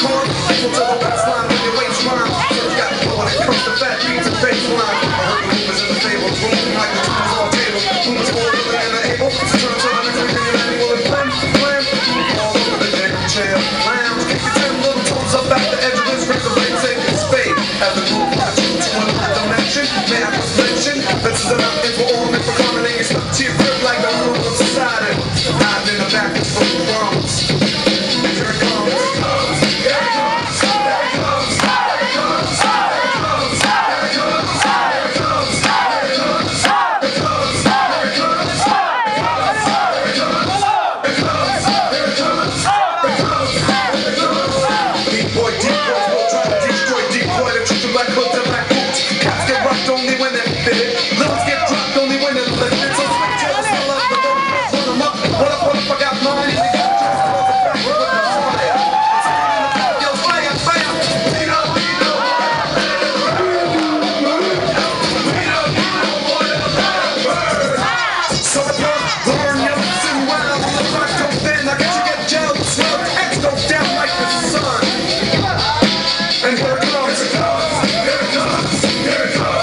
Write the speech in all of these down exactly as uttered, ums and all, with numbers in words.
corn. Equal to the west line when your waist line. So you got to when it comes to fat beats and baseline. I heard the rumors in the fable, boom like the tumors on tables. Rumors more willing and they're able to turn to the next week and your annual and blam, blam. All over the damn chair, lounge. Kick your ten little toes up at the edge of this razor blade, take a spade. Have the group watch you to another dimension. May I just mention, this is enough info all meant for common and stuck to your grip like the rule of society. Hiding in the back of the drums. Here it comes. Only when they fit it. Little get dropped only when they lift it. So switch to the smell of the door. Put them up. What up, what up, I got mine. They got a chance to close the back with the fire. Yo, fire, fire. We don't, we don't. We don't want to burn. So I come, learn, yo, sing wild. The rock goes in, I get you get gelled. Swell, X goes down like the sun. And here it comes. Here it comes. Here it comes. Here it comes.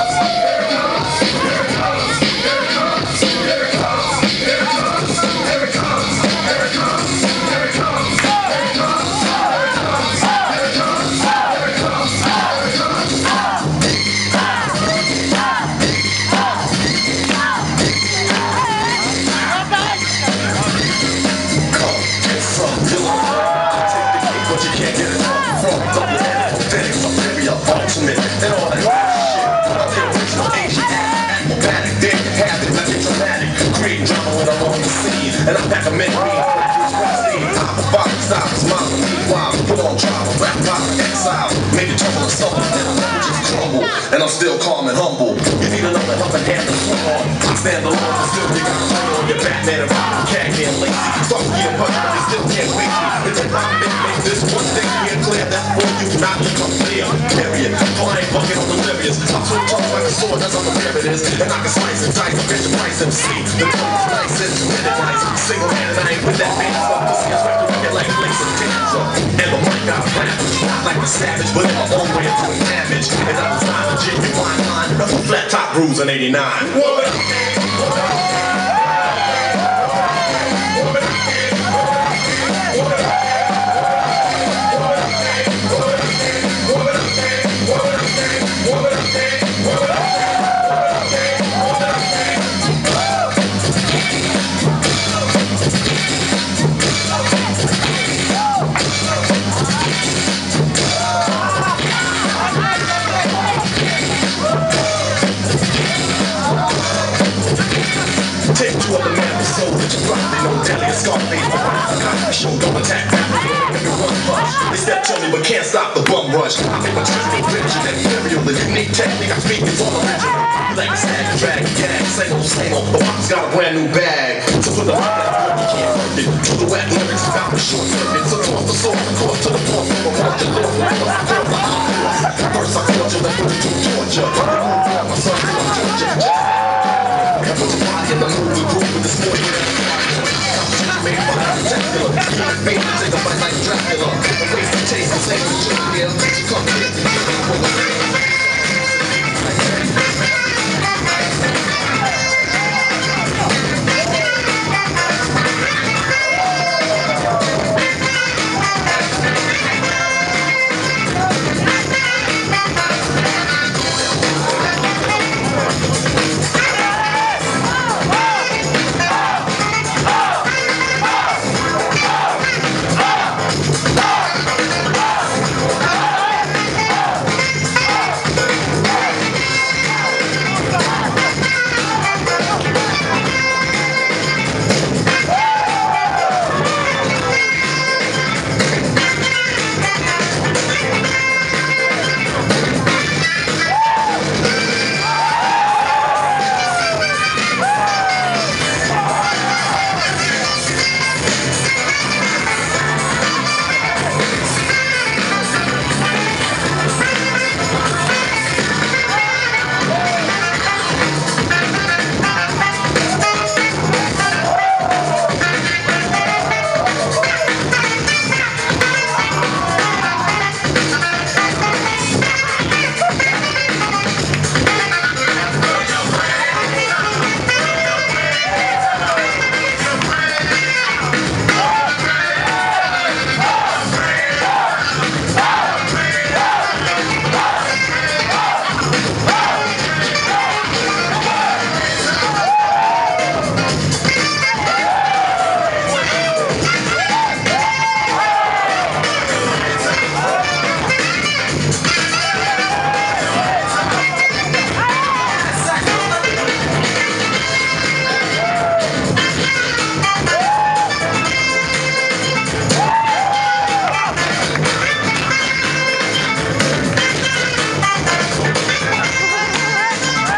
And all that shit, I'm the original Asian acrobatic, they have it, I get dramatic, creating drama when I'm on the scene, and I'm back a minute, top of bottom styles, mama, meanwhile, put on drama, rap pop, exile, made it trouble or something, then I'll just crumble, and I'm still calm and humble. You need another helping hand to swing on, I stand alone, but still you got to play on your Batman and Robin, khaki and lacy, start getting punched, but they still can't wait you. It's a problem, make this one thing here clear, that for you not to come clear, period. Flying bucket on delirious, I'm so tough like a sword, that's how the it is, and I can slice and dice, I bitch and price M C, the tongue's nice and minute nice, single handed, I ain't with that band stuff, pussy is right to record like Blaze and Danza, and the mic got rap, not like a savage, but in my own way of doing damage, and I design a genuine line, that's a flat top grooves in eighty-nine. Take two of the man with soul that you probably know. Deli and Scarface, the rise of Cosby Show. Don't attack rappers, don't make everyone rush. They step to me but can't stop the bum rush. I make my triple rich and imperial. The unique technique I speak is all original. You like a snag, drag, gag, same old, same old. The Wap's got a brand new bag. So put the mic that good, you can't hurt it. To the wet lyrics, about the short circuit. So off the sword,